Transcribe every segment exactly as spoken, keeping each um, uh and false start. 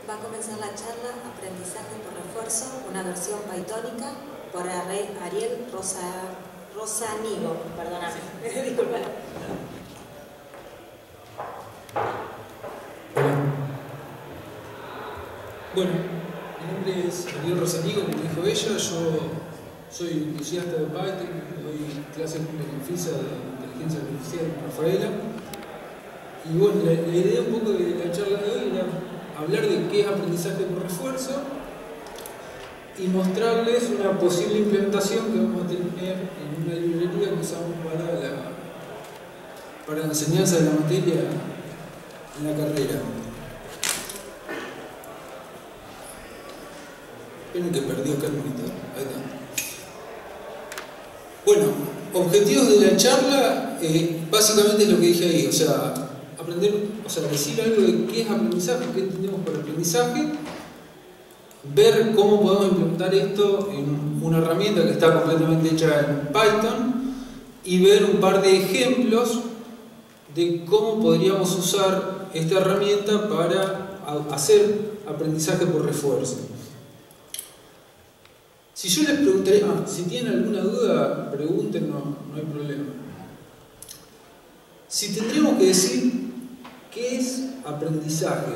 Va a comenzar la charla Aprendizaje por Refuerzo, una versión pythónica por Ariel Rosa, Rosanigo. Perdóname, disculpa. Hola. Bueno, mi nombre es Ariel Rosanigo, como dijo ella. Yo soy entusiasta de Python, doy clases en FISA de inteligencia artificial en Rafaela. Y bueno, la, la idea un poco de la charla de hoy era hablar de qué es aprendizaje por refuerzo y mostrarles una posible implementación que vamos a tener en una librería que usamos para la, para la enseñanza de la materia en la carrera. Esperen que perdí acá el monitor. Ahí está. Bueno, objetivos de la charla, eh, básicamente es lo que dije ahí, o sea, aprender, o sea, decir algo de qué es aprendizaje, qué entendemos por aprendizaje, ver cómo podemos implementar esto en una herramienta que está completamente hecha en Python y ver un par de ejemplos de cómo podríamos usar esta herramienta para hacer aprendizaje por refuerzo. Si yo les preguntaría, ah, si tienen alguna duda, pregunten, no, no hay problema. Si tendríamos que decir qué es aprendizaje,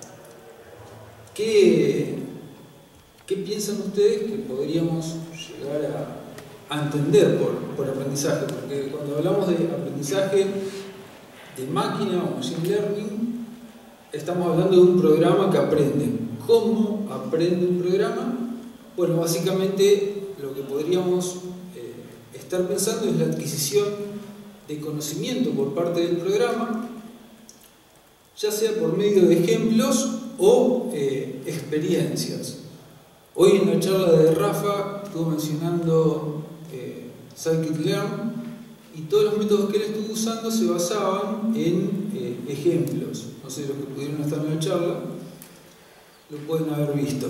¿qué, qué piensan ustedes que podríamos llegar a, a entender por, por aprendizaje? Porque cuando hablamos de aprendizaje de máquina o machine learning, estamos hablando de un programa que aprende. ¿Cómo aprende un programa? Bueno, básicamente lo que podríamos eh, estar pensando es la adquisición de conocimiento por parte del programa, ya sea por medio de ejemplos o eh, experiencias. Hoy en la charla de Rafa estuvo mencionando eh, scikit-learn y todos los métodos que él estuvo usando se basaban en eh, ejemplos. No sé, los que pudieron estar en la charla lo pueden haber visto.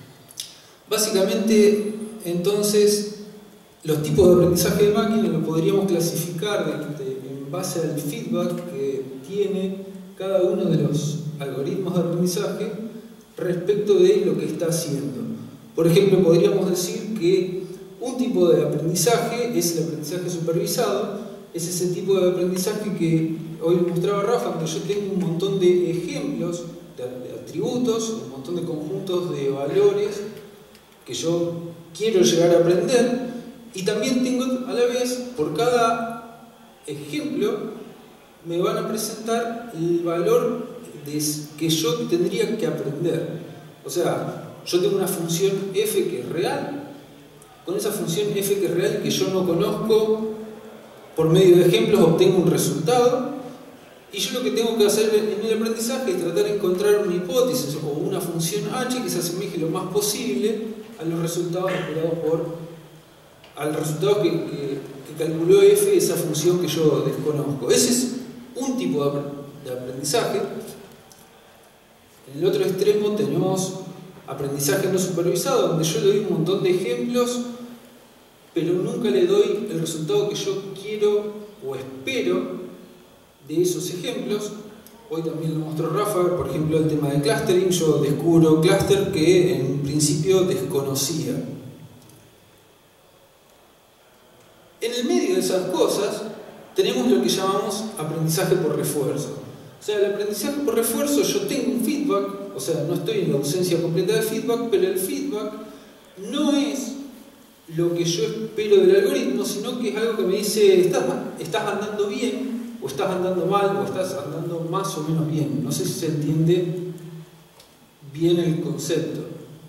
Básicamente, entonces, los tipos de aprendizaje de máquina los podríamos clasificar de, de, en base al feedback que tiene cada uno de los algoritmos de aprendizaje respecto de lo que está haciendo. Por ejemplo, podríamos decir que un tipo de aprendizaje es el aprendizaje supervisado, es ese tipo de aprendizaje que hoy mostraba Rafa, donde yo tengo un montón de ejemplos, de, de atributos, un montón de conjuntos de valores que yo quiero llegar a aprender, y también tengo a la vez, por cada ejemplo, me van a presentar el valor de, que yo tendría que aprender. O sea, yo tengo una función f que es real, con esa función f que es real que yo no conozco, por medio de ejemplos obtengo un resultado, y yo lo que tengo que hacer en el aprendizaje es tratar de encontrar una hipótesis o una función h que se asemeje lo más posible a los resultados esperados por al resultado que, que, que calculó f, esa función que yo desconozco. Ese es un tipo de aprendizaje. En el otro extremo tenemos aprendizaje no supervisado, donde yo le doy un montón de ejemplos, pero nunca le doy el resultado que yo quiero o espero de esos ejemplos. Hoy también lo mostró Rafa, por ejemplo, el tema de clustering. Yo descubro cluster que en principio desconocía. En el medio de esas cosas tenemos lo que llamamos aprendizaje por refuerzo. O sea, el aprendizaje por refuerzo, yo tengo un feedback, o sea, no estoy en la ausencia completa de feedback, pero el feedback no es lo que yo espero del algoritmo, sino que es algo que me dice, estás, estás andando bien, o estás andando mal, o estás andando más o menos bien. No sé si se entiende bien el concepto.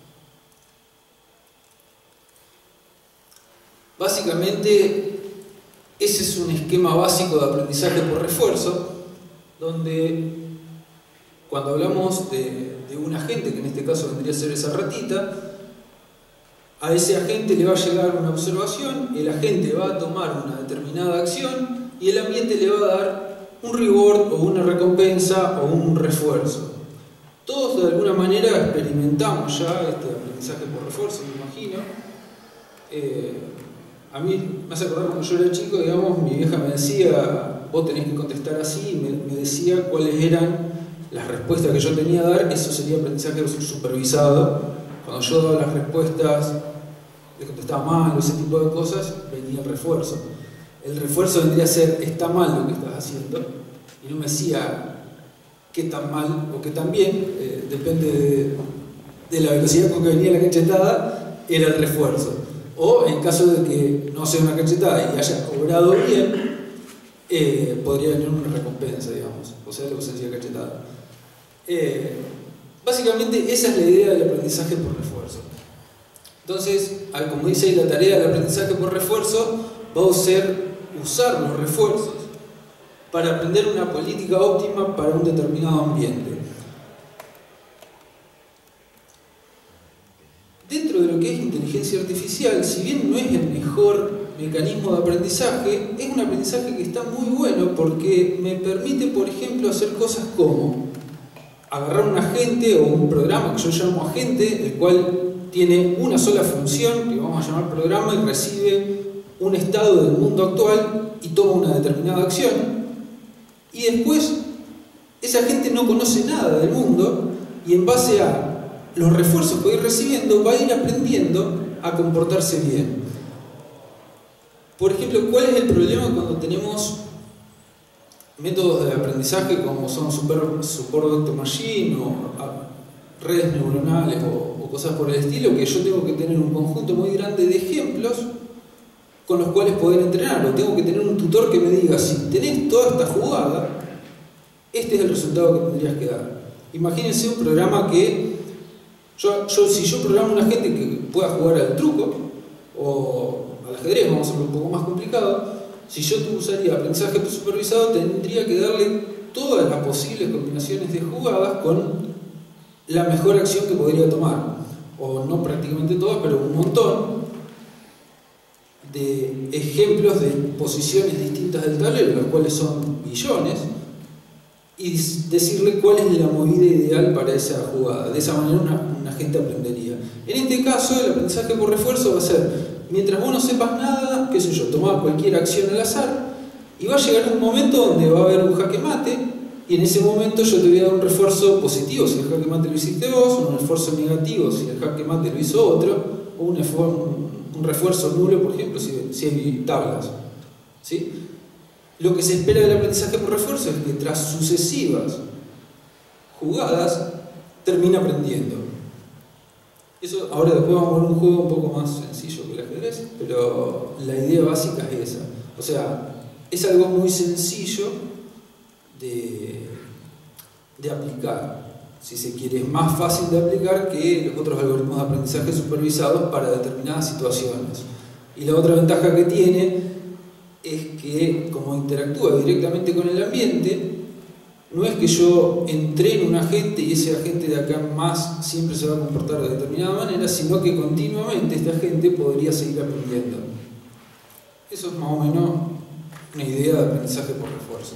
Básicamente, ese es un esquema básico de aprendizaje por refuerzo, donde cuando hablamos de, de un agente, que en este caso vendría a ser esa ratita, a ese agente le va a llegar una observación, el agente va a tomar una determinada acción y el ambiente le va a dar un reward o una recompensa o un refuerzo. Todos de alguna manera experimentamos ya este aprendizaje por refuerzo, me imagino. Eh, a mí me hace acordar cuando yo era chico, digamos, mi vieja me decía, vos tenés que contestar así, y me, me decía cuáles eran las respuestas que yo tenía a dar, eso sería aprendizaje supervisado. Cuando yo daba las respuestas, le contestaba mal o ese tipo de cosas, venía el refuerzo. El refuerzo vendría a ser, está mal lo que estás haciendo, y no me decía qué tan mal o qué tan bien, eh, depende de, de la velocidad con que venía la cachetada, era el refuerzo. O en caso de que no sea una cachetada y haya obrado bien, eh, podría venir una recompensa, digamos, o sea, la ausencia de cachetada. Eh, básicamente esa es la idea del aprendizaje por refuerzo. Entonces, como dice ahí, la tarea del aprendizaje por refuerzo va a ser usar los refuerzos para aprender una política óptima para un determinado ambiente. Dentro de lo que es inteligencia artificial, si bien no es el mejor mecanismo de aprendizaje, es un aprendizaje que está muy bueno porque me permite, por ejemplo, hacer cosas como agarrar un agente o un programa que yo llamo agente, el cual tiene una sola función, que vamos a llamar programa, y recibe un estado del mundo actual y toma una determinada acción. Y después, esa gente no conoce nada del mundo y en base a los refuerzos que va a ir recibiendo, va a ir aprendiendo a comportarse bien. Por ejemplo, ¿cuál es el problema cuando tenemos métodos de aprendizaje como son Super, Support Vector Machine o a, redes neuronales o, o cosas por el estilo? Que yo tengo que tener un conjunto muy grande de ejemplos con los cuales poder entrenar, o tengo que tener un tutor que me diga, si tenés toda esta jugada, este es el resultado que tendrías que dar. Imagínense un programa que yo, yo si yo programo a una gente que pueda jugar al truco o al ajedrez, vamos a hacerlo un poco más complicado, si yo usaría aprendizaje supervisado, tendría que darle todas las posibles combinaciones de jugadas con la mejor acción que podría tomar, o no prácticamente todas, pero un montón de ejemplos de posiciones distintas del tablero, los cuales son billones, y decirle cuál es la movida ideal para esa jugada. De esa manera una, una gente aprendería. En este caso, el aprendizaje por refuerzo va a ser, mientras vos no sepas nada, qué sé yo, tomar cualquier acción al azar, y va a llegar un momento donde va a haber un jaque mate, y en ese momento yo te voy a dar un refuerzo positivo si el jaque mate lo hiciste vos, un refuerzo negativo si el jaque mate lo hizo otro, o un, un refuerzo nulo, por ejemplo, si, si hay tablas. ¿Sí? Lo que se espera del aprendizaje por refuerzo es que tras sucesivas jugadas termine aprendiendo. Eso, ahora después vamos a ver un juego un poco más sencillo que el ajedrez, pero la idea básica es esa. O sea, es algo muy sencillo de, de aplicar. Si se quiere, es más fácil de aplicar que los otros algoritmos de aprendizaje supervisados para determinadas situaciones. Y la otra ventaja que tiene es que, como interactúa directamente con el ambiente, no es que yo entrene un agente y ese agente de acá en más siempre se va a comportar de determinada manera, sino que continuamente este agente podría seguir aprendiendo. Eso es más o menos una idea de aprendizaje por refuerzo.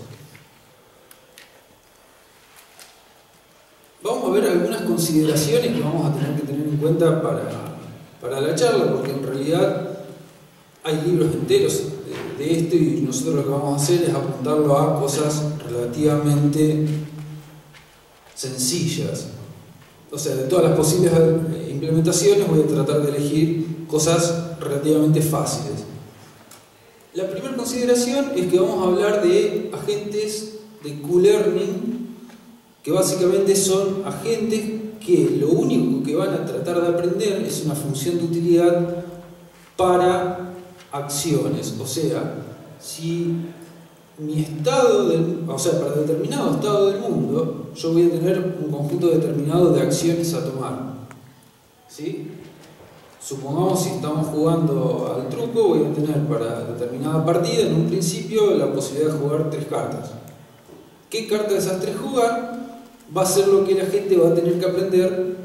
Vamos a ver algunas consideraciones que vamos a tener que tener en cuenta para, para la charla, porque en realidad hay libros enteros de, de esto y nosotros lo que vamos a hacer es apuntarlo a cosas relativamente sencillas. O sea, de todas las posibles implementaciones voy a tratar de elegir cosas relativamente fáciles. La primera consideración es que vamos a hablar de agentes de Q-Learning, que básicamente son agentes que lo único que van a tratar de aprender es una función de utilidad para acciones. O sea, si mi estado, del, o sea, para determinado estado del mundo, yo voy a tener un conjunto determinado de acciones a tomar. ¿Sí? Supongamos, si estamos jugando al truco, voy a tener para determinada partida, en un principio, la posibilidad de jugar tres cartas. ¿Qué carta de esas tres jugar? Va a ser lo que la gente va a tener que aprender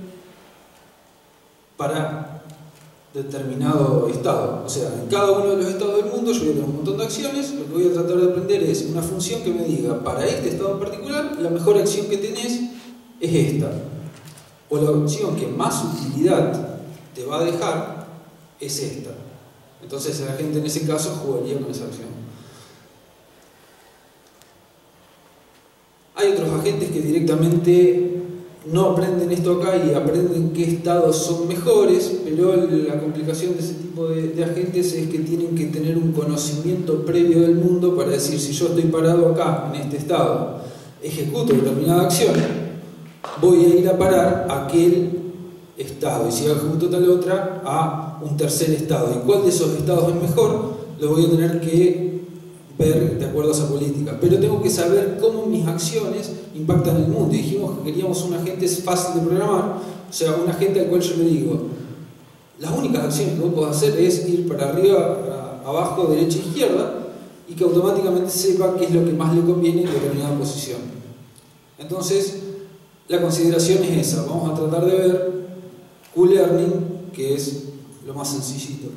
para determinado estado. O sea, en cada uno de los estados del mundo yo voy a tener un montón de acciones. Lo que voy a tratar de aprender es una función que me diga, para este estado en particular, la mejor acción que tenés es esta. O la acción que más utilidad te va a dejar es esta. Entonces la gente en ese caso jugaría con esa acción. Hay otros agentes que directamente no aprenden esto acá y aprenden qué estados son mejores, pero la complicación de ese tipo de, de agentes es que tienen que tener un conocimiento previo del mundo para decir, si yo estoy parado acá, en este estado, ejecuto determinada acción, voy a ir a parar a aquel estado, y si ejecuto tal otra, a un tercer estado. ¿Y cuál de esos estados es mejor? Lo voy a tener que ver de acuerdo a esa política. Pero tengo que saber cómo mis acciones impactan el mundo. Y dijimos que queríamos un agente fácil de programar, o sea, un agente al cual yo le digo, las únicas acciones que vos podés hacer es ir para arriba, abajo, derecha, izquierda, y que automáticamente sepa qué es lo que más le conviene en determinada posición. Entonces, la consideración es esa. Vamos a tratar de ver Q-Learning, que es lo más sencillito.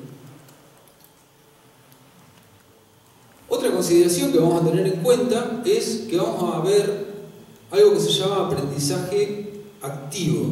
Otra consideración que vamos a tener en cuenta es que vamos a ver algo que se llama aprendizaje activo.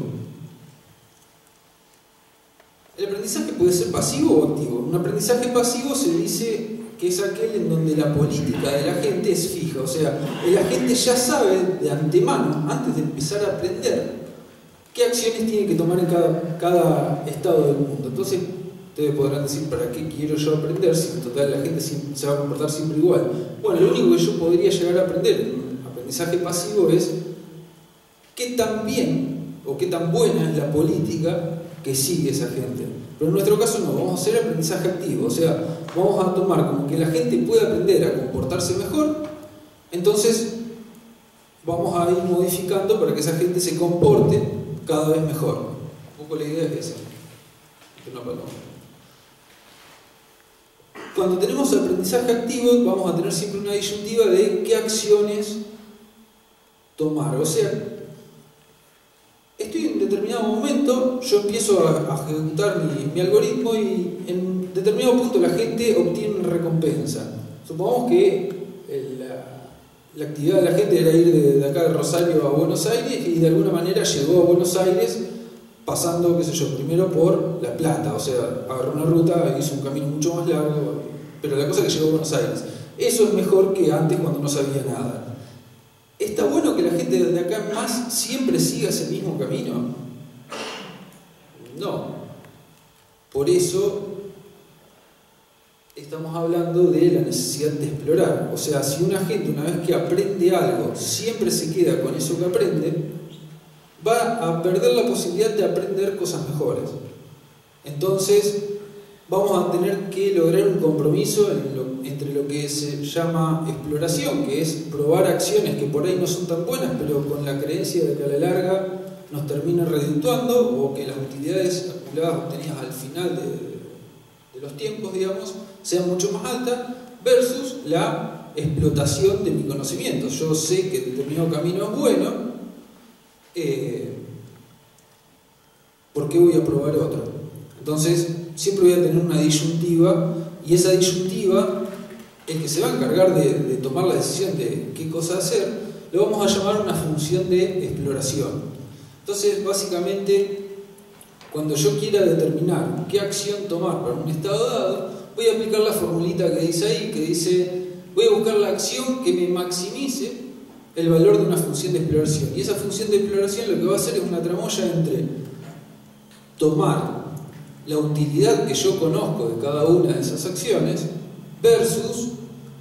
El aprendizaje puede ser pasivo o activo. Un aprendizaje pasivo se dice que es aquel en donde la política del agente es fija, o sea, el agente ya sabe de antemano, antes de empezar a aprender, qué acciones tiene que tomar en cada, cada estado del mundo. Entonces, ustedes podrán decir, ¿para qué quiero yo aprender si en total la gente se va a comportar siempre igual? Bueno, lo único que yo podría llegar a aprender en aprendizaje pasivo es qué tan bien o qué tan buena es la política que sigue esa gente. Pero en nuestro caso no, vamos a hacer aprendizaje activo, o sea, vamos a tomar como que la gente puede aprender a comportarse mejor, entonces vamos a ir modificando para que esa gente se comporte cada vez mejor. Un poco la idea es esa. Una paloma. Cuando tenemos aprendizaje activo, vamos a tener siempre una disyuntiva de qué acciones tomar. O sea, estoy en determinado momento, yo empiezo a, a ejecutar mi, mi algoritmo y en determinado punto la gente obtiene una recompensa. Supongamos que el, la, la actividad de la gente era ir de, de acá de Rosario a Buenos Aires y de alguna manera llegó a Buenos Aires pasando, qué sé yo, primero por La Plata, o sea, agarró una ruta, hizo un camino mucho más largo, pero la cosa es que llegó a Buenos Aires. Eso es mejor que antes cuando no sabía nada. ¿Está bueno que la gente de acá en más siempre siga ese mismo camino? No. Por eso estamos hablando de la necesidad de explorar. O sea, si una gente una vez que aprende algo siempre se queda con eso que aprende, va a perder la posibilidad de aprender cosas mejores. Entonces vamos a tener que lograr un compromiso en lo, entre lo que se llama exploración, que es probar acciones que por ahí no son tan buenas, pero con la creencia de que a la larga nos terminen redituando, o que las utilidades acumuladas obtenidas al final de, de los tiempos, digamos, sean mucho más altas, versus la explotación de mi conocimiento. Yo sé que determinado camino es bueno, eh, ¿por qué voy a probar otro? Entonces, siempre voy a tener una disyuntiva, y esa disyuntiva, el que se va a encargar de, de tomar la decisión de qué cosa hacer, lo vamos a llamar una función de exploración. Entonces, básicamente, cuando yo quiera determinar qué acción tomar para un estado dado, voy a aplicar la formulita que dice ahí, que dice, voy a buscar la acción que me maximice el valor de una función de exploración. Y esa función de exploración lo que va a hacer es una tramoya entre tomar la utilidad que yo conozco de cada una de esas acciones versus,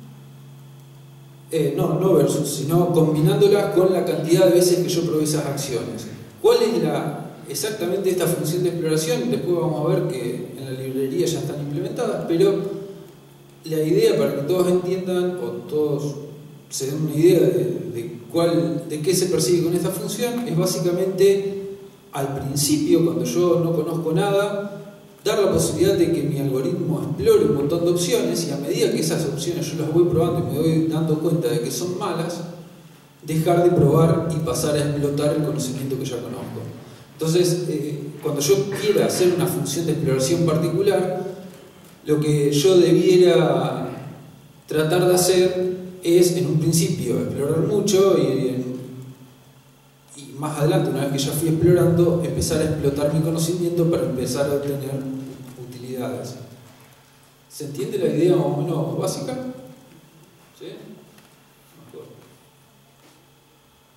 eh, no, no versus, sino combinándolas con la cantidad de veces que yo probé esas acciones. ¿Cuál es la, exactamente esta función de exploración? Después vamos a ver que en la librería ya están implementadas, pero la idea, para que todos entiendan o todos se den una idea de, de, cuál, de qué se persigue con esta función, es básicamente al principio, cuando yo no conozco nada, dar la posibilidad de que mi algoritmo explore un montón de opciones, y a medida que esas opciones yo las voy probando y me voy dando cuenta de que son malas, dejar de probar y pasar a explotar el conocimiento que ya conozco. Entonces, eh, cuando yo quiera hacer una función de exploración particular, lo que yo debiera tratar de hacer es, en un principio, explorar mucho y, y más adelante, una vez que ya fui explorando, empezar a explotar mi conocimiento para empezar a obtener utilidades. ¿Se entiende la idea más o menos básica? ¿Sí? Mejor.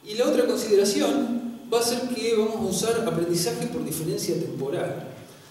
Y la otra consideración va a ser que vamos a usar aprendizaje por diferencia temporal.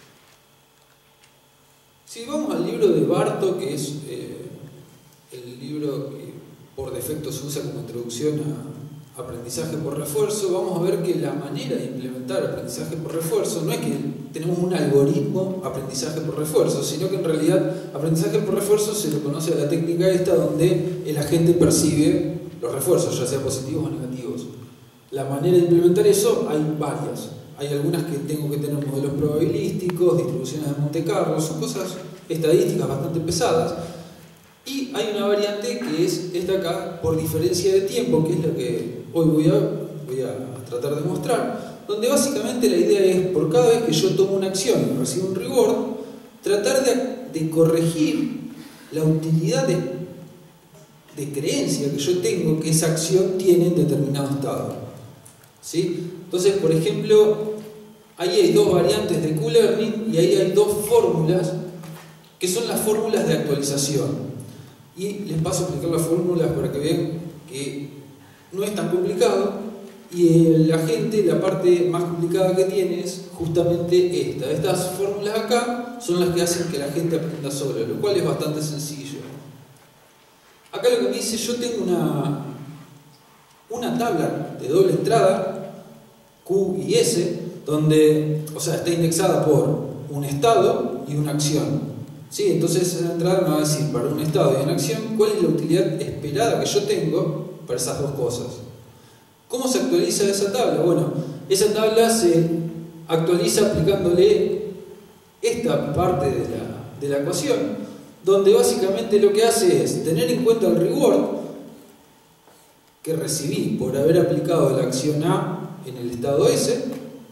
Si vamos al libro de Barto, que es eh, el libro que por defecto se usa como introducción a aprendizaje por refuerzo, vamos a ver que la manera de implementar aprendizaje por refuerzo no es que tenemos un algoritmo aprendizaje por refuerzo, sino que en realidad aprendizaje por refuerzo se le conoce a la técnica esta donde el agente percibe los refuerzos, ya sea positivos o negativos. La manera de implementar eso hay varias. Hay algunas que tengo que tener modelos probabilísticos, distribuciones de Monte Carlo, son cosas estadísticas bastante pesadas. Y hay una variante que es esta acá, por diferencia de tiempo, que es la que hoy voy a, voy a tratar de mostrar, donde básicamente la idea es, por cada vez que yo tomo una acción y recibo un reward, tratar de, de corregir la utilidad de, de creencia que yo tengo que esa acción tiene en determinado estado. ¿Sí? Entonces, por ejemplo, ahí hay dos variantes de Q-Learning y ahí hay dos fórmulas que son las fórmulas de actualización. Y les paso a explicar las fórmulas para que vean que no es tan complicado y la gente, la parte más complicada que tiene es justamente esta. Estas fórmulas acá son las que hacen que la gente aprenda sola, lo cual es bastante sencillo. Acá lo que me dice, yo tengo una, una tabla de doble entrada, Q y S, donde, o sea, está indexada por un estado y una acción. ¿Sí? Entonces esa entrada me va a decir para un estado y una acción cuál es la utilidad esperada que yo tengo para esas dos cosas. ¿Cómo se actualiza esa tabla? Bueno, esa tabla se actualiza aplicándole esta parte de la, de la ecuación, donde básicamente lo que hace es tener en cuenta el reward que recibí por haber aplicado la acción A en el estado S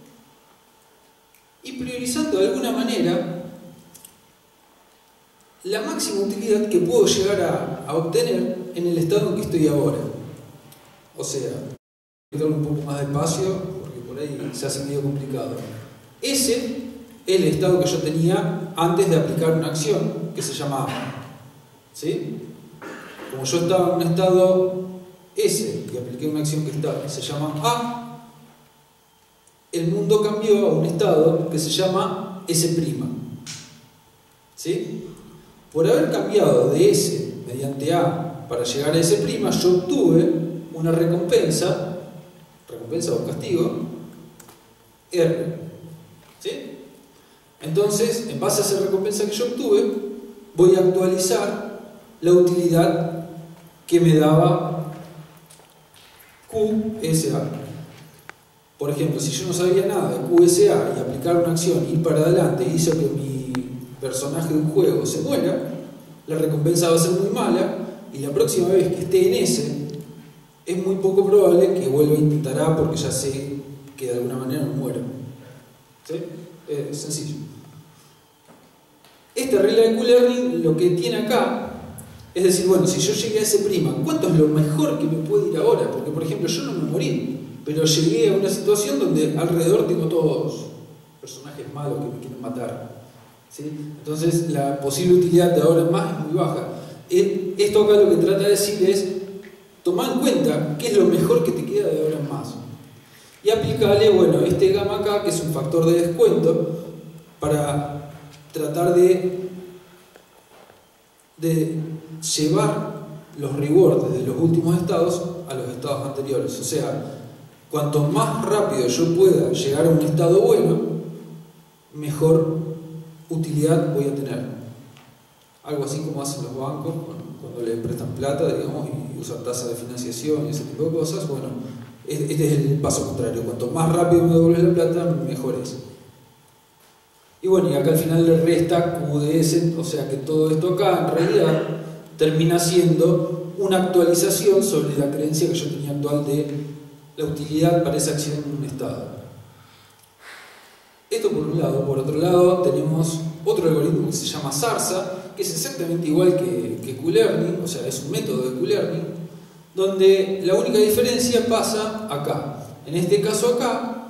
y priorizando de alguna manera la máxima utilidad que puedo llegar a, a obtener en el estado en que estoy ahora. O sea, voy a darle un poco más despacio porque por ahí se hace medio complicado. Ese es el estado que yo tenía antes de aplicar una acción que se llama A. ¿Sí? Como yo estaba en un estado S y apliqué una acción que está, se llama A, el mundo cambió a un estado que se llama S'. ¿Sí? Por haber cambiado de S mediante A para llegar a S', yo obtuve una recompensa, recompensa o castigo, R. ¿Sí? Entonces, en base a esa recompensa que yo obtuve, voy a actualizar la utilidad que me daba Q S A. Por ejemplo, si yo no sabía nada de Q S A y aplicar una acción, ir para adelante, hizo que mi personaje de un juego se muera, la recompensa va a ser muy mala y la próxima vez que esté en ese es muy poco probable que vuelva a intentar A porque ya sé que de alguna manera no muero. ¿Sí? Es sencillo. Esta regla de Q-Learning lo que tiene acá es decir, bueno, si yo llegué a ese prima, ¿cuánto es lo mejor que me puede ir ahora? Porque, por ejemplo, yo no me morí, pero llegué a una situación donde alrededor tengo todos personajes malos que me quieren matar. ¿Sí? Entonces la posible utilidad de ahora en más es muy baja. Esto acá lo que trata de decir es tomar en cuenta qué es lo mejor que te queda de ahora en más y aplicarle, bueno, este gamma acá, que es un factor de descuento para tratar de, de llevar los rewards de los últimos estados a los estados anteriores. O sea, cuanto más rápido yo pueda llegar a un estado bueno, mejor utilidad voy a tener. Algo así como hacen los bancos cuando le prestan plata, digamos, y usan tasa de financiación y ese tipo de cosas. Bueno, este es el paso contrario. Cuanto más rápido me devuelves la plata, mejor es. Y bueno, y acá al final le resta Q D S, o sea que todo esto acá en realidad termina siendo una actualización sobre la creencia que yo tenía actual de la utilidad para esa acción en un estado. Esto por un lado. Por otro lado tenemos otro algoritmo que se llama Zarza, que es exactamente igual que, que Q-Learning, o sea, es un método de Q-Learning, donde la única diferencia pasa acá. En este caso acá,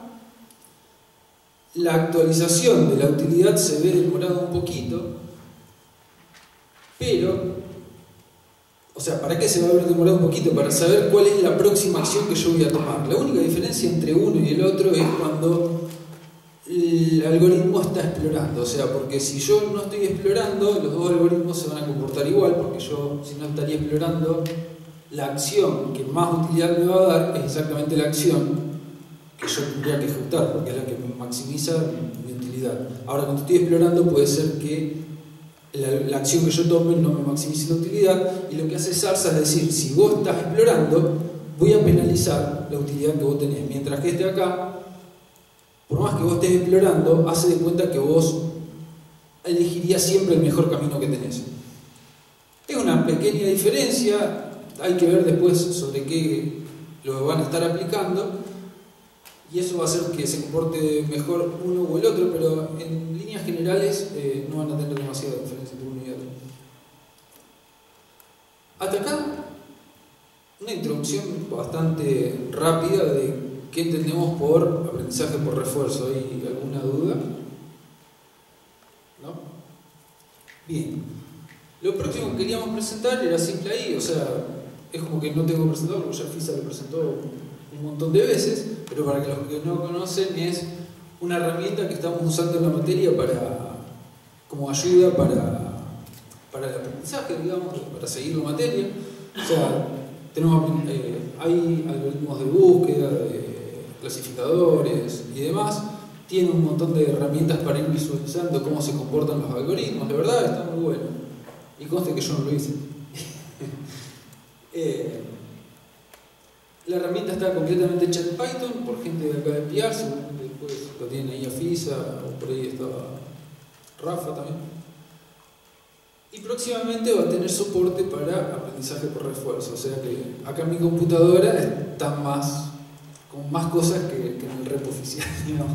la actualización de la utilidad se ve demorada un poquito, pero, o sea, ¿para qué se va a haber demorado un poquito? Para saber cuál es la próxima acción que yo voy a tomar. La única diferencia entre uno y el otro es cuando el algoritmo está explorando. O sea, porque si yo no estoy explorando, los dos algoritmos se van a comportar igual, porque yo, si no estaría explorando, la acción que más utilidad me va a dar es exactamente la acción que yo tendría que ejecutar, porque es la que me maximiza mi utilidad. Ahora, cuando estoy explorando, puede ser que la, la acción que yo tome no me maximice la utilidad, y lo que hace Zarza es decir, si vos estás explorando, voy a penalizar la utilidad que vos tenés, mientras que este acá, por más que vos estés explorando, hace de cuenta que vos elegirías siempre el mejor camino que tenés. Es una pequeña diferencia, hay que ver después sobre qué lo van a estar aplicando, y eso va a hacer que se comporte mejor uno o el otro, pero en líneas generales eh, no van a tener demasiada diferencia entre uno y otro. Hasta acá, una introducción bastante rápida de qué entendemos por aprendizaje por refuerzo. ¿Hay alguna duda? ¿No? Bien. Lo próximo que queríamos presentar era simple ahí, o sea, es como que no tengo que presentarlo, porque ya FISA lo presentó un montón de veces, pero para que los que no conocen, es una herramienta que estamos usando en la materia para, como ayuda para, para el aprendizaje, digamos, para seguir la materia. O sea, tenemos, eh, hay algoritmos de búsqueda, de clasificadores y demás. Tiene un montón de herramientas para ir visualizando cómo se comportan los algoritmos. La verdad está muy bueno. Y conste que yo no lo hice. eh, La herramienta está completamente hecha en Python por gente de acá de P R, seguramente después lo tienen ahí a FISA, o por ahí estaba Rafa también. Y próximamente va a tener soporte para aprendizaje por refuerzo, o sea que acá en mi computadora están más, con más cosas que, que en el repo oficial, digamos.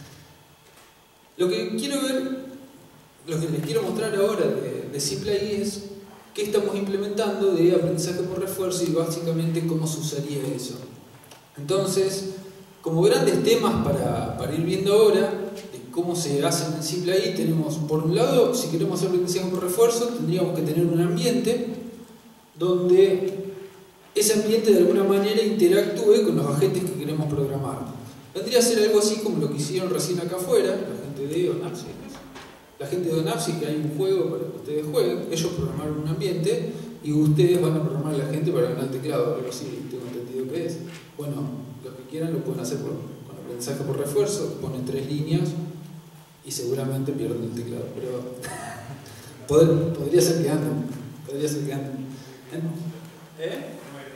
Lo que quiero ver, lo que les quiero mostrar ahora de, de SimplAI es qué estamos implementando de aprendizaje por refuerzo y básicamente cómo se usaría eso. Entonces, como grandes temas para, para ir viendo ahora de cómo se hacen en SimplAI, tenemos por un lado, si queremos hacer aprendizaje por refuerzo, tendríamos que tener un ambiente donde ese ambiente de alguna manera interactúe con los agentes que queremos programar. Vendría a ser algo así como lo que hicieron recién acá afuera, la gente de Onapsis. La gente de Onapsis, que hay un juego para que ustedes jueguen, ellos programaron un ambiente y ustedes van a programar a la gente para ganar el teclado, algo así tengo entendido que es. Bueno, los que quieran lo pueden hacer por, con aprendizaje por refuerzo, ponen tres líneas y seguramente pierden el teclado, pero poder, podría ser que anden, podría ser que anden. ¿Eh?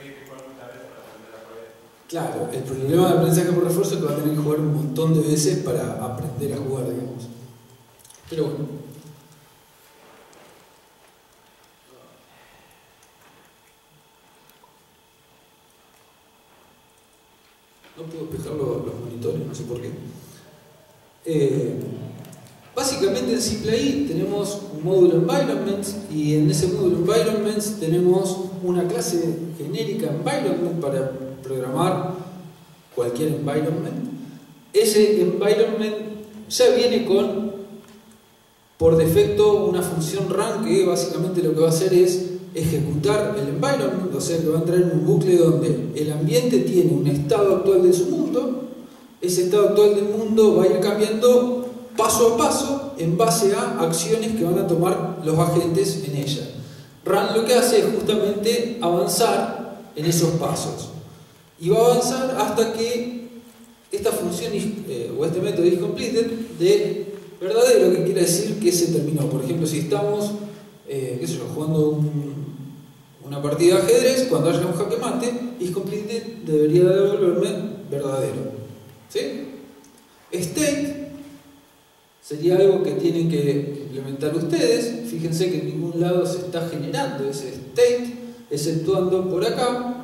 Claro, el problema de aprendizaje por refuerzo es que va a tener que jugar un montón de veces para aprender a jugar, digamos. Pero bueno. No puedo despejar los, los monitores, no sé por qué. Eh, básicamente en SimplAI tenemos un módulo environments y en ese módulo environments tenemos una clase genérica environment para programar cualquier environment. Ese environment ya viene con por defecto una función run que básicamente lo que va a hacer es ejecutar el environment, o sea que va a entrar en un bucle donde el ambiente tiene un estado actual de su mundo, ese estado actual del mundo va a ir cambiando paso a paso en base a acciones que van a tomar los agentes en ella. Run lo que hace es justamente avanzar en esos pasos y va a avanzar hasta que esta función eh, o este método isCompleted de verdadero, que quiere decir que se terminó. Por ejemplo, si estamos eh, qué sé yo, jugando un, una partida de ajedrez, cuando haya un jaque mate, isCompleted debería devolverme verdadero. ¿Sí? State sería algo que tienen que implementar ustedes. Fíjense que en ningún lado se está generando ese state, exceptuando por acá,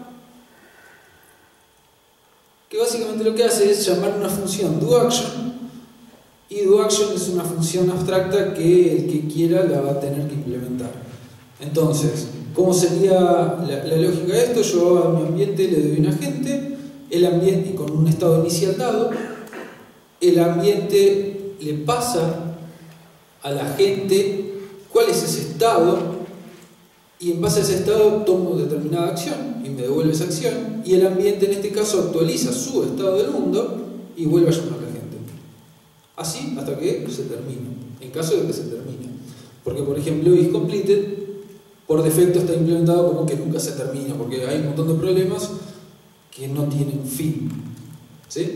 que básicamente lo que hace es llamar una función doAction. Y doAction es una función abstracta que el que quiera la va a tener que implementar. Entonces, ¿cómo sería la, la lógica de esto? Yo a mi ambiente le doy un agente, el ambiente con un estado inicial dado, el ambiente le pasa al agente cuál es ese estado y en base a ese estado tomo determinada acción y me devuelve esa acción, y el ambiente en este caso actualiza su estado del mundo y vuelve a llamar a la gente. Así hasta que se termine, en caso de que se termine. Porque, por ejemplo, isCompleted por defecto está implementado como que nunca se termina, porque hay un montón de problemas que no tienen fin. ¿Sí?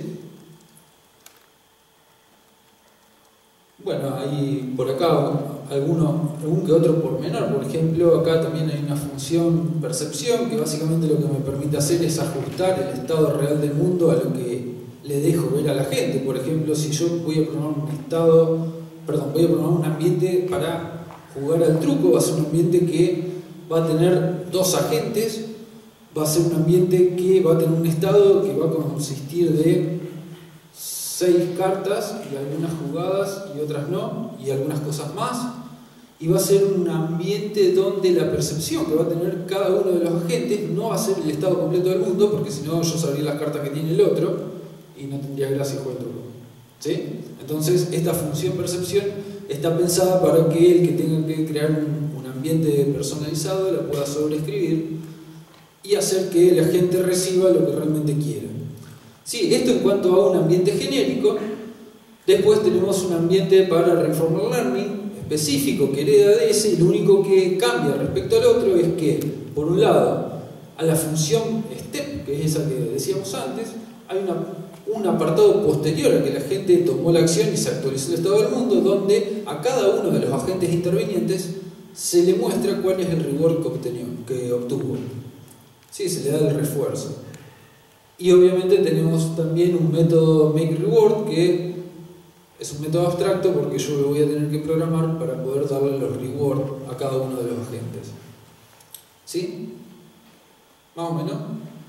Bueno, hay por acá alguno, algún que otro pormenor. Por ejemplo, acá también hay una función percepción que básicamente lo que me permite hacer es ajustar el estado real del mundo a lo que le dejo ver a la gente. Por ejemplo, si yo voy a programar un estado, perdón, voy a programar un ambiente para jugar al truco, va a ser un ambiente que va a tener dos agentes, va a ser un ambiente que va a tener un estado que va a consistir de seis cartas y algunas jugadas y otras no, y algunas cosas más, y va a ser un ambiente donde la percepción que va a tener cada uno de los agentes no va a ser el estado completo del mundo, porque si no yo sabría las cartas que tiene el otro y no tendría gracia jugar el truco. ¿Sí? Entonces esta función percepción está pensada para que el que tenga que crear un, un ambiente personalizado la pueda sobreescribir y hacer que la gente reciba lo que realmente quiera. Sí, esto en cuanto a un ambiente genérico. Después tenemos un ambiente para Reinforcement Learning específico que hereda de ese, y lo único que cambia respecto al otro es que, por un lado, a la función step, que es esa que decíamos antes, hay una, un apartado posterior a que la gente tomó la acción y se actualizó el estado del mundo, donde a cada uno de los agentes intervinientes se le muestra cuál es el reward que, obtenió, que obtuvo. Sí, se le da el refuerzo. Y obviamente tenemos también un método MakeReward, que es un método abstracto porque yo lo voy a tener que programar para poder darle los rewards a cada uno de los agentes. ¿Sí? Más o menos.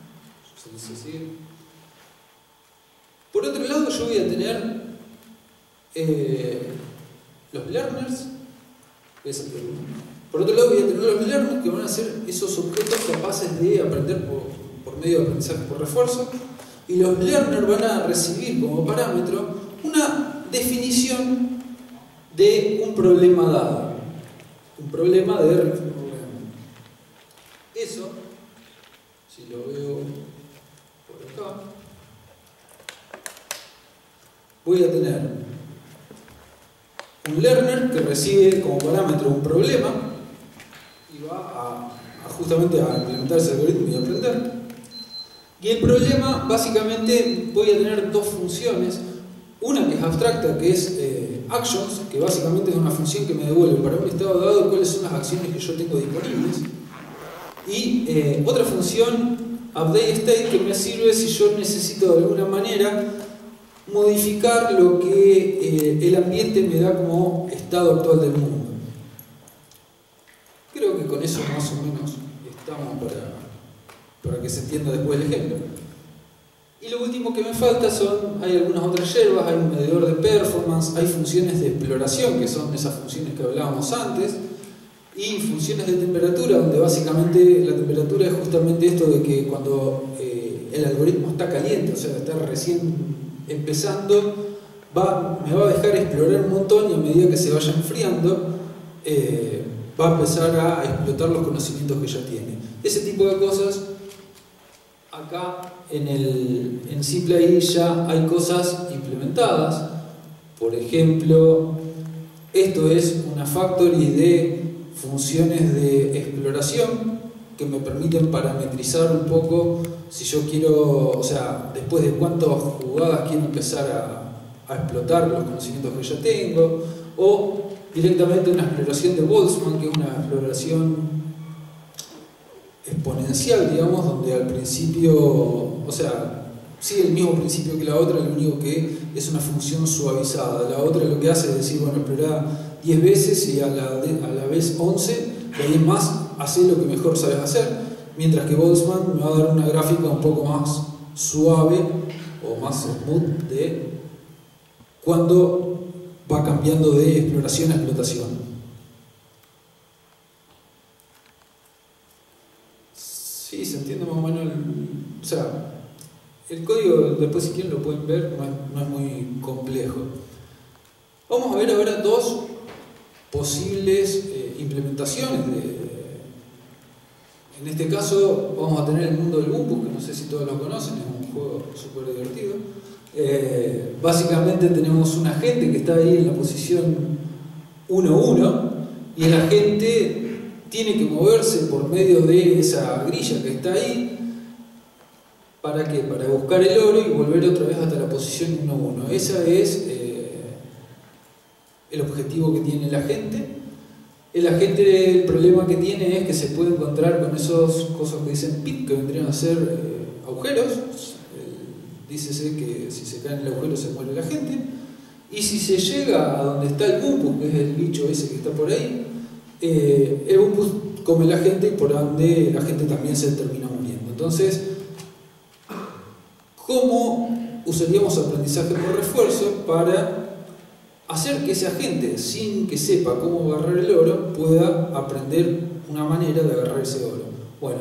Por otro lado, yo voy a tener eh, los learners. Por otro lado, voy a tener los learners que van a ser esos objetos capaces de aprender por, por medio de aprendizaje por refuerzo, y los learners van a recibir como parámetro una definición de un problema dado, un problema de reinforcement learning. Eso, si lo veo por acá, voy a tener un learner que recibe como parámetro un problema y va a, a justamente a implementar ese algoritmo y a aprender. Y el problema, básicamente, voy a tener dos funciones. Una que es abstracta, que es eh, actions, que básicamente es una función que me devuelve para un estado dado cuáles son las acciones que yo tengo disponibles. Y eh, otra función, updateState, que me sirve si yo necesito de alguna manera modificar lo que eh, el ambiente me da como estado actual del mundo. Creo que con eso más o menos estamos para... para que se entienda después el ejemplo. Y lo último que me falta son, hay algunas otras hierbas, hay un medidor de performance, hay funciones de exploración, que son esas funciones que hablábamos antes, y funciones de temperatura, donde básicamente la temperatura es justamente esto de que cuando eh, el algoritmo está caliente, o sea, está recién empezando, va, me va a dejar explorar un montón, y a medida que se vaya enfriando, eh, va a empezar a explotar los conocimientos que ya tiene. Ese tipo de cosas. Acá en, el, en SimPlAI ya hay cosas implementadas. Por ejemplo, esto es una factory de funciones de exploración que me permiten parametrizar un poco si yo quiero, o sea, después de cuántas jugadas quiero empezar a, a explotar los conocimientos que ya tengo, o directamente una exploración de Boltzmann, que es una exploración exponencial, digamos, donde al principio, o sea, sigue el mismo principio que la otra, lo único que es una función suavizada. La otra lo que hace es decir, bueno, explorá diez veces y a la, de, a la vez once, y ahí más, hacé lo que mejor sabes hacer, mientras que Boltzmann me va a dar una gráfica un poco más suave o más smooth de cuando va cambiando de exploración a explotación. Sí, se entiende más o menos, el, o sea, el código después si quieren lo pueden ver, no es, no es muy complejo. Vamos a ver ahora dos posibles eh, implementaciones de, En este caso vamos a tener el mundo del Bumpus, que no sé si todos lo conocen, es un juego súper divertido. Eh, básicamente tenemos un agente que está ahí en la posición uno uno y el agente tiene que moverse por medio de esa grilla que está ahí. ¿Para qué? Para buscar el oro y volver otra vez hasta la posición uno uno. Ese es eh, el objetivo que tiene el agente. El agente, el problema que tiene es que se puede encontrar con esos cosas que dicen pit, que vendrían a ser eh, agujeros. Eh, dícese que si se cae en el agujero se muere la gente. Y si se llega a donde está el Bumpus, que es el bicho ese que está por ahí, eh, el Bumpus come la gente y por ende la gente también se termina muriendo. Entonces, ¿cómo usaríamos aprendizaje por refuerzo para hacer que ese agente, sin que sepa cómo agarrar el oro, pueda aprender una manera de agarrar ese oro? Bueno,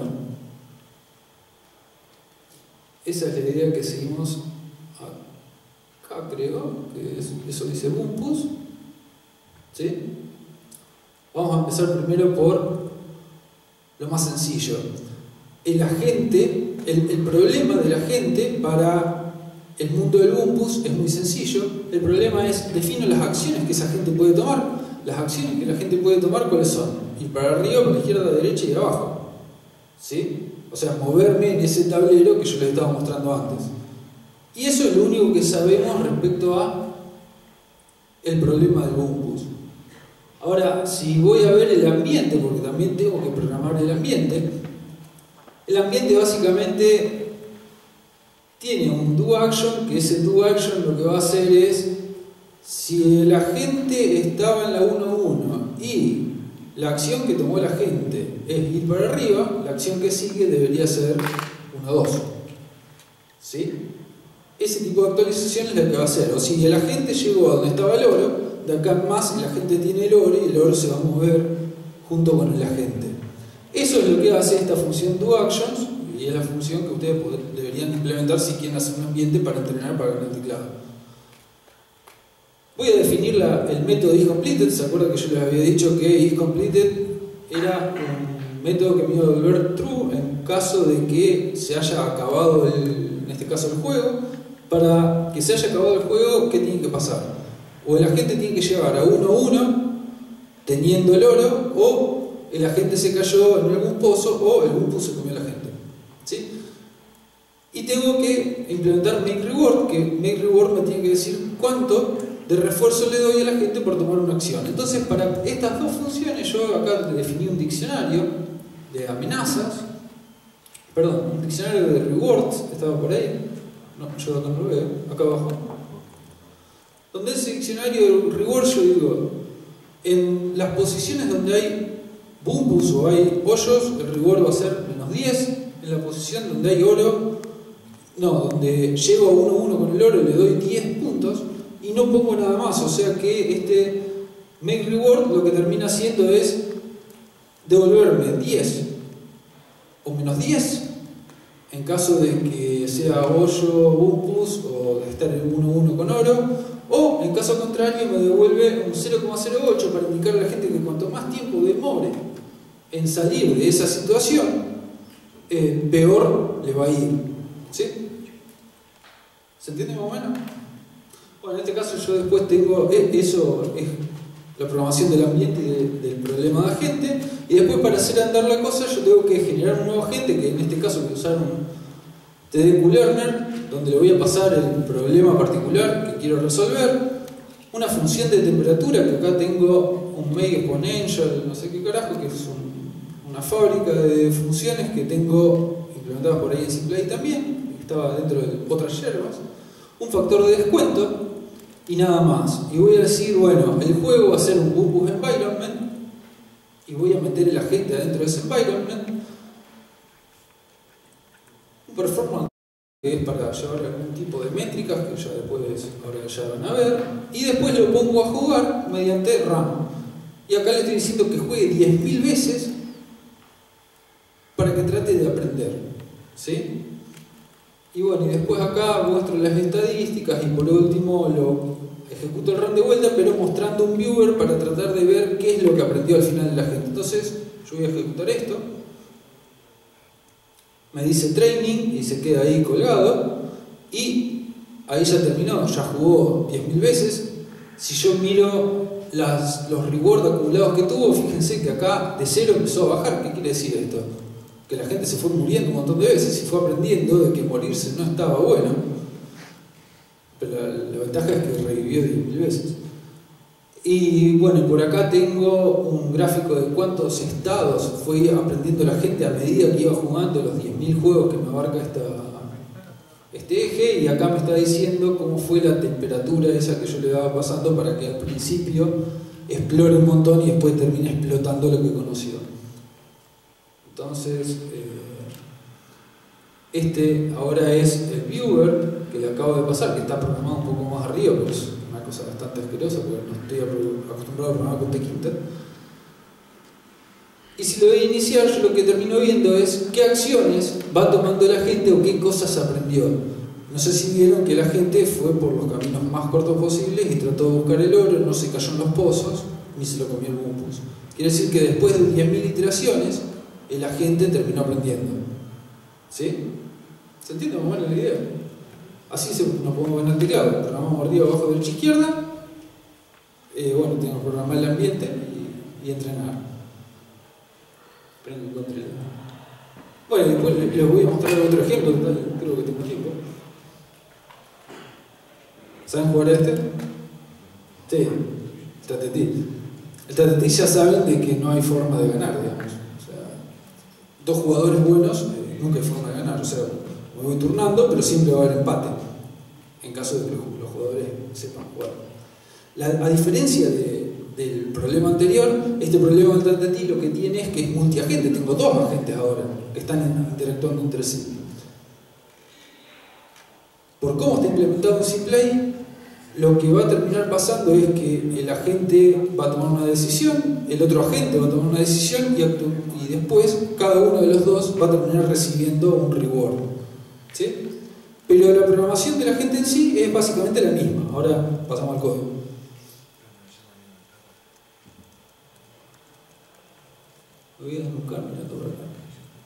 esa es la idea que seguimos acá, creo, que es, eso dice Bumpus. ¿Sí? Vamos a empezar primero por lo más sencillo. El agente, el, el problema del agente para el mundo del Bumpus es muy sencillo. El problema es, defino las acciones que esa gente puede tomar. Las acciones que la gente puede tomar, ¿cuáles son? Ir para arriba, para la izquierda, a la derecha y abajo. ¿Sí? O sea, moverme en ese tablero que yo les estaba mostrando antes. Y eso es lo único que sabemos respecto a el problema del Bumpus. Ahora, si voy a ver el ambiente, porque también tengo que programar el ambiente, el ambiente básicamente tiene un do action, que ese do action lo que va a hacer es, si el agente estaba en la uno uno y la acción que tomó el agente es ir para arriba, la acción que sigue debería ser uno dos. ¿Sí? Ese tipo de actualización es la que va a hacer. O si el agente llegó a donde estaba el oro, de acá en más el agente tiene el oro y el oro se va a mover junto con el agente. Eso es lo que hace esta función doActions y es la función que ustedes deberían implementar si quieren hacer un ambiente para entrenar para el teclado. Voy a definir la, el método isCompleted. ¿Se acuerdan que yo les había dicho que isCompleted era un método que me iba a devolver true en caso de que se haya acabado, el, en este caso, el juego? Para que se haya acabado el juego, ¿qué tiene que pasar? O el agente tiene que llegar a uno uno teniendo el oro, o el agente se cayó en algún pozo, o el Bumpus se comió a la gente. ¿Sí? Y tengo que implementar makeReward, que makeReward me tiene que decir cuánto de refuerzo le doy a la gente por tomar una acción. Entonces, para estas dos funciones, yo acá definí un diccionario de amenazas, perdón, un diccionario de rewards, estaba por ahí, no, yo acá no lo veo, acá abajo, donde ese diccionario de rewards yo digo, en las posiciones donde hay Bumpus o hay hoyos, el reward va a ser menos diez. En la posición donde hay oro, no, donde llego a uno uno con el oro le doy diez puntos y no pongo nada más. O sea que este makeReward lo que termina haciendo es devolverme diez o menos diez en caso de que sea hoyo, Bumpus o de estar en uno uno con oro, o en caso contrario me devuelve un cero coma cero ocho para indicar a la gente que cuanto más tiempo demore en salir de esa situación, eh, peor le va a ir. ¿Sí? ¿Se entiende más o menos? Bueno, en este caso yo después tengo, eh, eso es la programación del ambiente y de, del problema de agente, y después para hacer andar la cosa yo tengo que generar un nuevo agente, que en este caso voy a usar un tdqlearner, donde le voy a pasar el problema particular que quiero resolver, una función de temperatura, que acá tengo un make exponential, no sé qué carajo, que es un, una fábrica de funciones que tengo implementadas por ahí en Simplay también, que estaba dentro de otras yerbas, un factor de descuento y nada más. Y voy a decir, bueno, el juego va a ser un Bumpus environment y voy a meter el agente adentro de ese environment, un performance que es para llevar algún tipo de métricas que ya después ahora ya van a ver, y después lo pongo a jugar mediante RAM. Y acá le estoy diciendo que juegue diez mil veces para que trate de aprender. ¿Sí? Y bueno, y después acá muestro las estadísticas y por último lo ejecuto el run de vuelta, pero mostrando un viewer para tratar de ver qué es lo que aprendió al final de la gente. Entonces yo voy a ejecutar esto me dice training y se queda ahí colgado, y ahí ya terminó, ya jugó diez mil veces. Si yo miro las, los rewards acumulados que tuvo, fíjense que acá de cero empezó a bajar. ¿Qué quiere decir esto? Que la gente se fue muriendo un montón de veces y fue aprendiendo de que morirse no estaba bueno. Pero la, la ventaja es que revivió diez mil veces. Y bueno, por acá tengo un gráfico de cuántos estados fue aprendiendo la gente a medida que iba jugando los diez mil juegos que me abarca esta, este eje, y acá me está diciendo cómo fue la temperatura esa que yo le daba pasando para que al principio explore un montón y después termine explotando lo que conoció. Entonces, eh, este ahora es el viewer que le acabo de pasar, que está programado un poco más arriba, pero es una cosa bastante asquerosa porque no estoy acostumbrado a programar con Tkinter. Y si lo doy a iniciar, yo lo que termino viendo es qué acciones va tomando la gente o qué cosas aprendió. No sé si vieron que la gente fue por los caminos más cortos posibles y trató de buscar el oro, no se cayó en los pozos, ni se lo comió el mumpus. Quiere decir que después de diez mil iteraciones, el agente terminó aprendiendo. ¿Sí? ¿Se entiende más o menos la idea? Así se, nos podemos ver en el teclado. Programamos arriba, abajo, derecha, izquierda. Eh, bueno, tengo que programar el ambiente y, y entrenar. Prendo el control. Bueno, después les voy a mostrar otro ejemplo, creo que tengo tiempo. ¿Saben jugar a este? Sí, el Tatetí. El Tatetí ya saben de que no hay forma de ganar, digamos. O sea, dos jugadores buenos, eh, nunca hay forma de ganar. O sea, me voy turnando, pero siempre va a haber empate, en caso de que los jugadores sepan jugar. La, a diferencia de, del problema anterior, este problema del Tatetí lo que tiene es que es multiagente. Tengo dos agentes ahora que están interactuando entre sí. Por cómo está implementado en C-Play, lo que va a terminar pasando es que el agente va a tomar una decisión, el otro agente va a tomar una decisión y, y después cada uno de los dos va a terminar recibiendo un reward. ¿Sí? Pero la programación del agente en sí es básicamente la misma. Ahora pasamos al código. Voy a buscar, mirando por acá.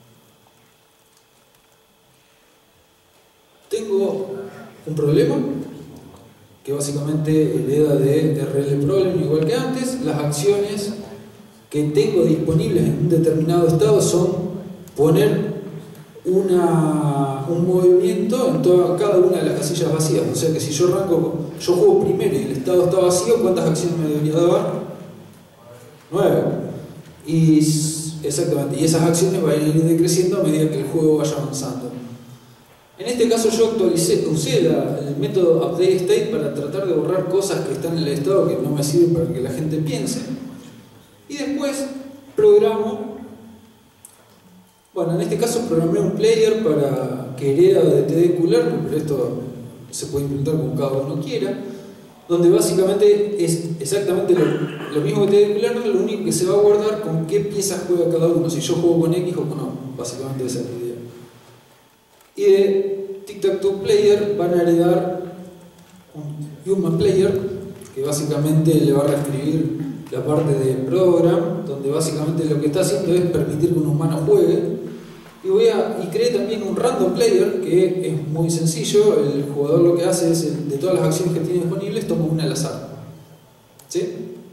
Tengo un problema que básicamente hereda de R L problem igual que antes. Las acciones que tengo disponibles en un determinado estado son poner una, un movimiento en toda, cada una de las casillas vacías. O sea que si yo arranco, yo juego primero y el estado está vacío, ¿cuántas acciones me debería dar? Nueve. Y exactamente, y esas acciones van a ir decreciendo a medida que el juego vaya avanzando. En este caso yo actualicé, usé la, el método update state para tratar de borrar cosas que están en el estado que no me sirven para que la gente piense. Y después programo, bueno, en este caso programé un player para que hereda de T D Q Learner, pero esto se puede implementar como cada uno quiera, donde básicamente es exactamente lo, lo mismo que T D Q Learner, lo único que se va a guardar con qué piezas juega cada uno, si yo juego con X o con O, básicamente esa es la idea. Y de Tic-Tac-Toe Player van a heredar un Human Player que básicamente le va a reescribir la parte de Program, donde básicamente lo que está haciendo es permitir que un humano juegue. Y, voy a, y creé también un Random Player que es muy sencillo. El jugador lo que hace es, de todas las acciones que tiene disponibles, toma una al azar. ¿Sí?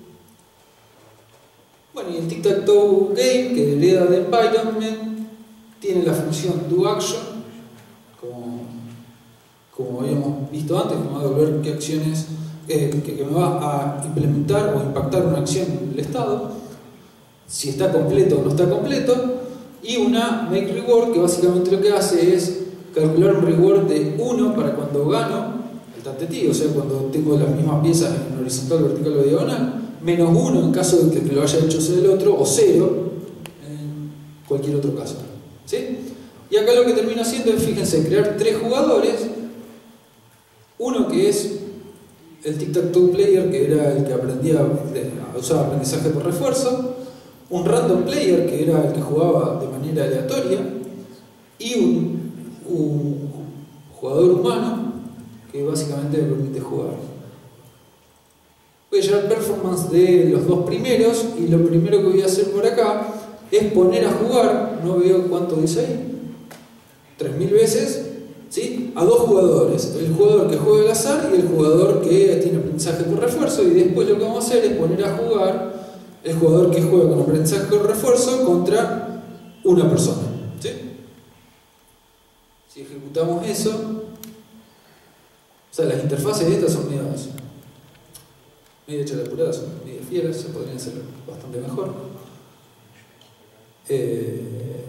Bueno, y el Tic-Tac-Toe Game, que hereda de Python, tiene la función DoAction, como, como habíamos visto antes, que me va a devolver qué acciones, eh, que, que me va a implementar o impactar una acción en el estado, si está completo o no está completo, y una Make Reward, que básicamente lo que hace es calcular un reward de uno para cuando gano el Tatetí, o sea, cuando tengo las mismas piezas en horizontal, vertical o diagonal, menos uno en caso de que lo haya hecho sea el otro, o cero en cualquier otro caso. ¿Sí? Y acá lo que termino haciendo es, fíjense, crear tres jugadores. Uno que es el Tic-Tac-Toe Player, que era el que aprendía a usar aprendizaje por refuerzo. Un Random Player, que era el que jugaba de manera aleatoria. Y un, un jugador humano, que básicamente me permite jugar. Voy a llevar performance de los dos primeros, y lo primero que voy a hacer por acá es poner a jugar, no veo cuánto dice ahí, tres mil veces, ¿sí? A dos jugadores, el jugador que juega al azar y el jugador que tiene aprendizaje por refuerzo, y después lo que vamos a hacer es poner a jugar el jugador que juega con aprendizaje por refuerzo contra una persona, ¿sí? Si ejecutamos eso, o sea, las interfaces de estas son medias, medio chalapuradas, son medio fieras, se podrían hacer bastante mejor. Eh,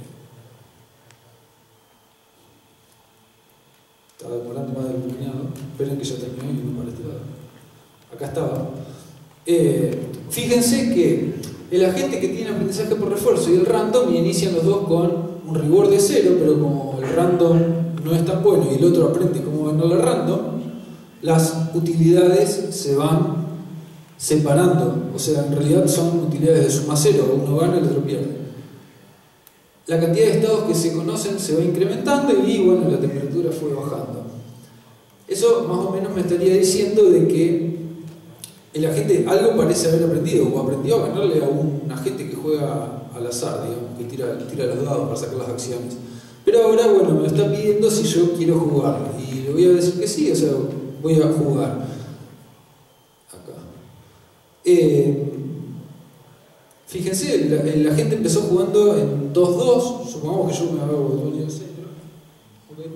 estaba demorando más del planeado. Esperen que ya terminó y no para este lado. Acá estaba. Eh, fíjense que el agente que tiene aprendizaje por refuerzo y el random inician los dos con un rigor de cero, pero como el random no es tan bueno y el otro aprende cómo ganarle random, las utilidades se van separando. O sea, en realidad son utilidades de suma cero, uno gana y el otro pierde. La cantidad de estados que se conocen se va incrementando y bueno, la temperatura fue bajando. Eso más o menos me estaría diciendo de que el agente algo parece haber aprendido, o aprendió a ganarle a un agente que juega al azar, digamos, que tira, tira los dados para sacar las acciones. Pero ahora, bueno, me está pidiendo si yo quiero jugar, y le voy a decir que sí, o sea, voy a jugar. Acá. Eh, Fíjense, la, la gente empezó jugando en dos dos, supongamos que yo me hago dueño del centro. Okay.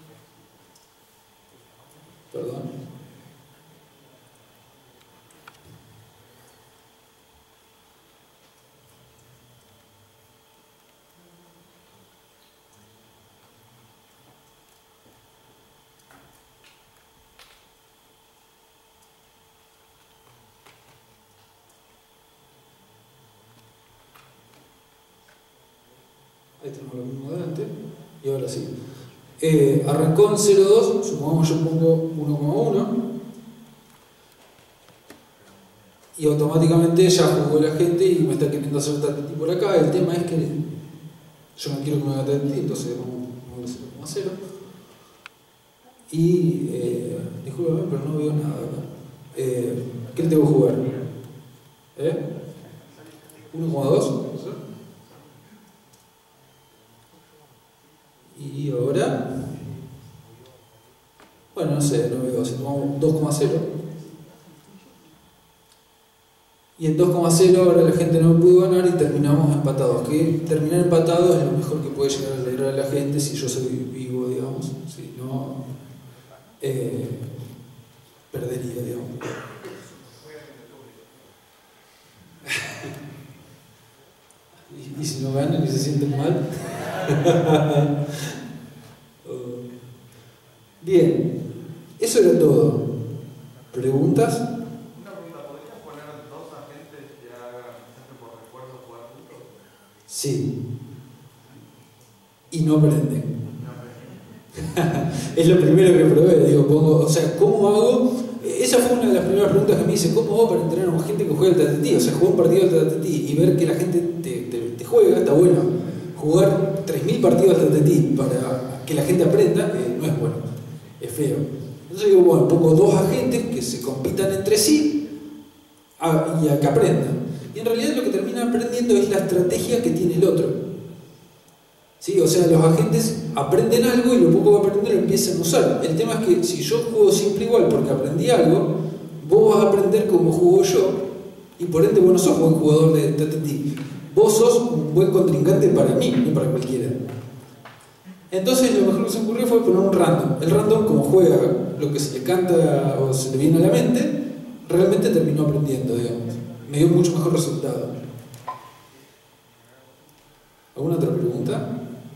Perdón. Ahí tenemos lo mismo delante, y ahora sí. Eh, arrancó en cero dos, supongamos yo pongo uno coma uno, y automáticamente ya jugó la gente y me está queriendo hacer tatiti por acá. El tema es que yo no quiero que me haga tatiti, entonces vamos a cero coma cero. Y, eh, discúlpame, pero no veo nada acá. Eh, ¿Qué le tengo que jugar? ¿Eh? uno coma dos. Y ahora, bueno, no sé, no veo, si tomamos dos coma cero. Y en dos coma cero ahora la gente no pudo ganar y terminamos empatados. Que terminar empatados es lo mejor que puede llegar a alegrar a la gente si yo soy vivo, digamos. Si no, eh, perdería, digamos. y, y si no ganan y se sienten mal. Bien, eso era todo. ¿Preguntas? Una pregunta, ¿podrías poner dos agentes que hagan aprendizaje por refuerzo jugar juntos? Sí. Y no aprenden. Es lo primero que probé, digo, pongo, o sea, ¿cómo hago? Esa fue una de las primeras preguntas que me hice, ¿cómo hago para entrenar a una gente que juega al tatetí? O sea, jugar un partido al tatetí y ver que la gente te, te, te juega, está bueno. Jugar tres mil partidos al tatetí para que la gente aprenda, eh, no es bueno, es feo. Entonces digo, bueno, pongo dos agentes que se compitan entre sí a, y a que aprendan. Y en realidad lo que terminan aprendiendo es la estrategia que tiene el otro. ¿Sí? O sea, los agentes aprenden algo y lo poco que aprenden lo empiezan a usar. El tema es que si yo juego siempre igual porque aprendí algo, vos vas a aprender como juego yo y por ende vos no sos buen jugador de tatetí. Vos sos un buen contrincante para mí, no para cualquiera. Entonces lo mejor que se me ocurrió fue poner un random. El random, como juega lo que se le canta o se le viene a la mente, realmente terminó aprendiendo, digamos. Me dio mucho mejor resultado. ¿Alguna otra pregunta?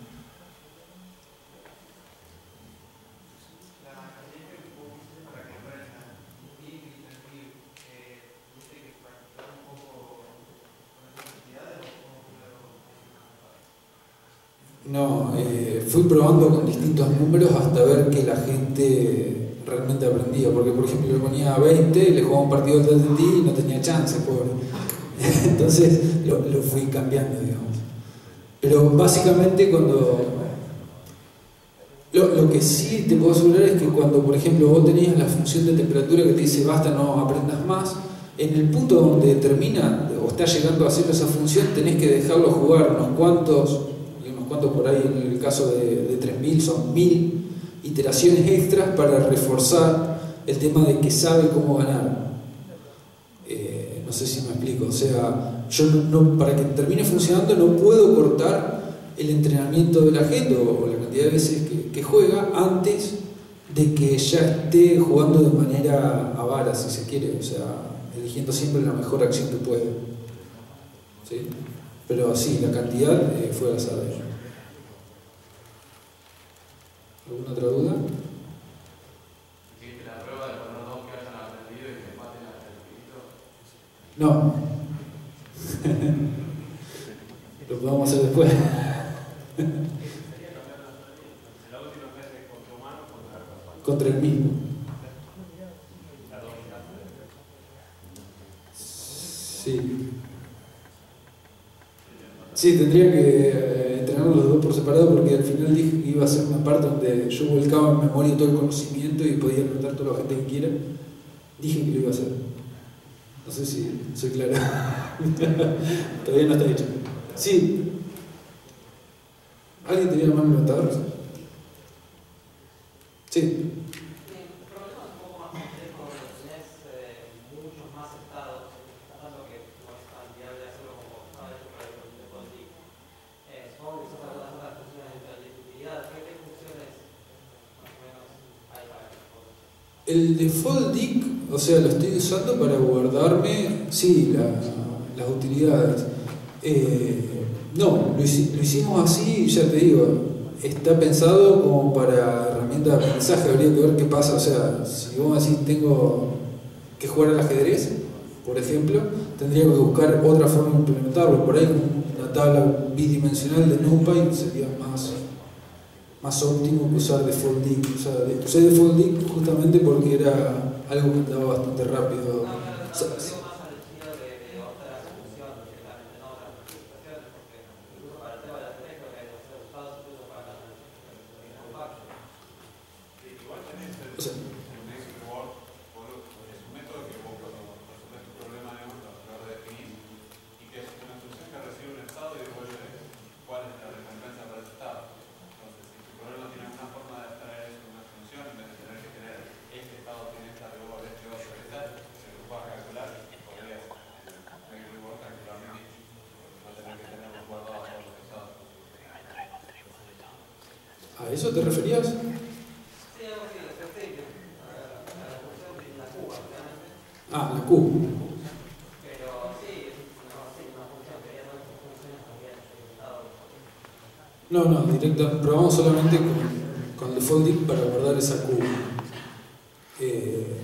No, eh, fui probando con distintos números hasta ver que la gente realmente aprendía, porque por ejemplo le ponía veinte, le jugaba un partido de tatetí y no tenía chance, pobre. Entonces lo, lo fui cambiando, digamos. Pero básicamente cuando... Lo, lo que sí te puedo asegurar es que cuando, por ejemplo, vos tenías la función de temperatura que te dice basta, no aprendas más, en el punto donde termina o está llegando a hacer esa función tenés que dejarlo jugar unos cuantos... unos cuantos por ahí, en el caso de, de tres mil son mil iteraciones extras para reforzar el tema de que sabe cómo ganar. Eh, no sé si me explico, o sea, yo no, no, para que termine funcionando no puedo cortar el entrenamiento de la gente o, o la cantidad de veces que, que juega antes de que ya esté jugando de manera avara, si se quiere, o sea, eligiendo siempre la mejor acción que puede. ¿Sí? Pero sí, la cantidad eh, fue al azar de ello. ¿Alguna otra duda? Sí, que la prueba de poner dos que hayan aprendido y que maten al espíritu. No. Lo podemos hacer después. Contra el mismo. Sí. Sí, tendría que eh, entrenar los dos por separado porque al final dije que iba a ser una parte donde yo volcaba en memoria todo el conocimiento y podía anotar toda la gente que quiera. Dije que lo iba a hacer. No sé si soy claro. Todavía no está hecho. Sí. ¿Alguien tenía la mano levantada? Sí. El problema es un poco más complejo, tenés eh, muchos más estados, tanto que no es tan viable hacerlo como estaba hecho para el default dict. Eh, supongo que usas algunas otras funciones de la utilidad. ¿Qué, ¿Qué funciones más o menos hay para el default? El default dict, o sea, lo estoy usando para guardarme, sí, la, las utilidades. Eh, no, lo, lo hicimos así, ya te digo. Está pensado como para herramienta de aprendizaje, habría que ver qué pasa, o sea, si vos decís tengo que jugar al ajedrez, por ejemplo, tendría que buscar otra forma de implementarlo, por ahí una tabla bidimensional de NumPy sería más, más óptimo que usar default dict, o sea, usé default dict justamente porque era algo que andaba bastante rápido. O sea, ¿a eso te referías? Sí, algo así, la función de la Q, básicamente. Ah, la Q. Pero sí, es una, sí, una función, quería ver qué funciones también implementadas. No, no, directa, probamos solamente con, con default dict para guardar esa Q. Eh,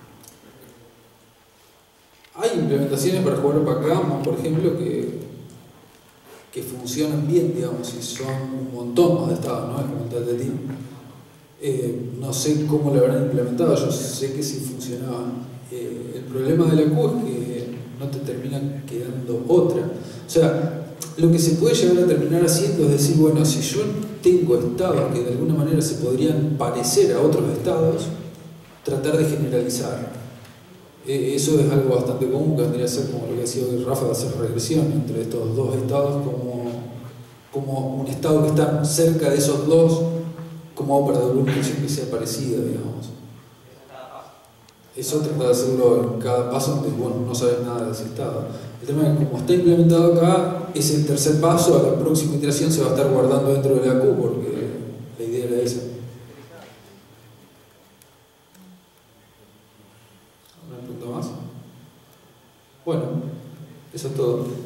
hay implementaciones para jugar backgammon, por ejemplo, que, que funcionan bien, digamos, y son un montón más de estados, ¿no? Es como el tal de team. Eh, no sé cómo lo habrán implementado, yo sé que sí funcionaban. Eh, el problema de la Q es que no te termina quedando otra. O sea, lo que se puede llegar a terminar haciendo es decir, bueno, si yo tengo estados que de alguna manera se podrían parecer a otros estados, tratar de generalizar. Eh, eso es algo bastante común, que vendría a ser como lo que decía hoy Rafa, de hacer regresión entre estos dos estados, como, como un estado que está cerca de esos dos, como hago para dar una función que sea parecida, digamos. Eso trata de hacerlo en cada paso donde, bueno, no sabes nada de ese estado. El tema es que como está implementado acá, es el tercer paso, a la próxima iteración se va a estar guardando dentro de la Q, porque la idea era esa. ¿Una pregunta más? Bueno, eso es todo.